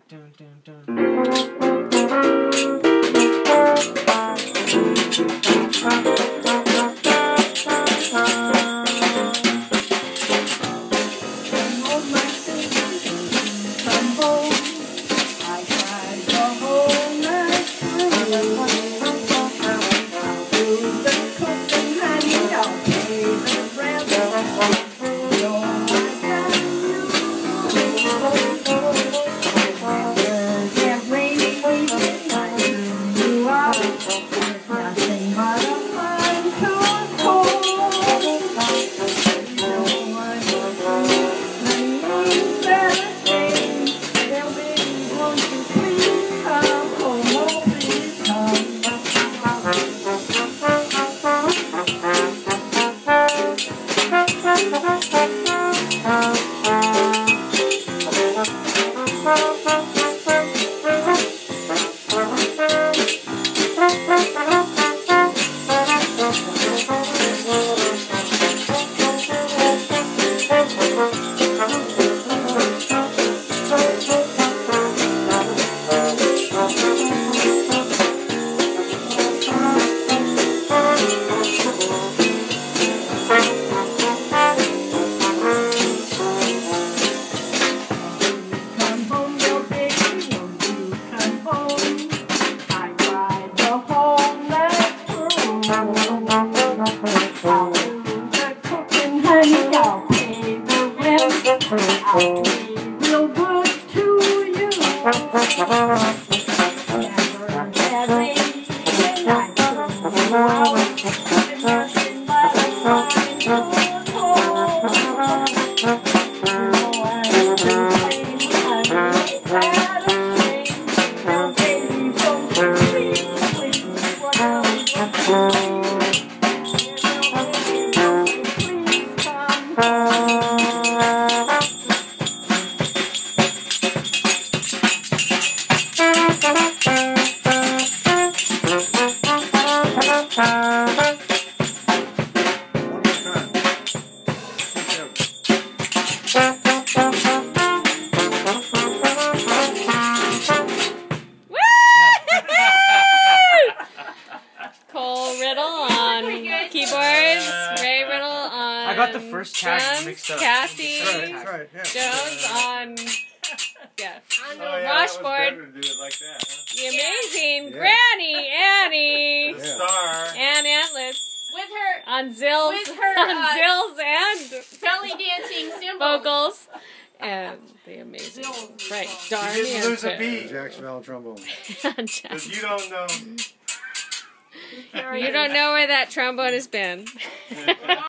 dun, dun, dun. I'll be real good to you. Never had anything I couldn't do out. There's nothing but a fine good home. You know I've been playing, I'm glad of shame. Now baby, won't you please, please, what else would you I got the first tag mixed up. Cassie right, yeah. Jones on the washboard. The amazing Granny Annie. Yeah. Star. Anne Antletz With her on Zills and belly dancing cymbals. vocals. And the amazing Darn You didn't lose a beat. Jacksonville trombone. Because you don't know. You don't know where that trombone has been.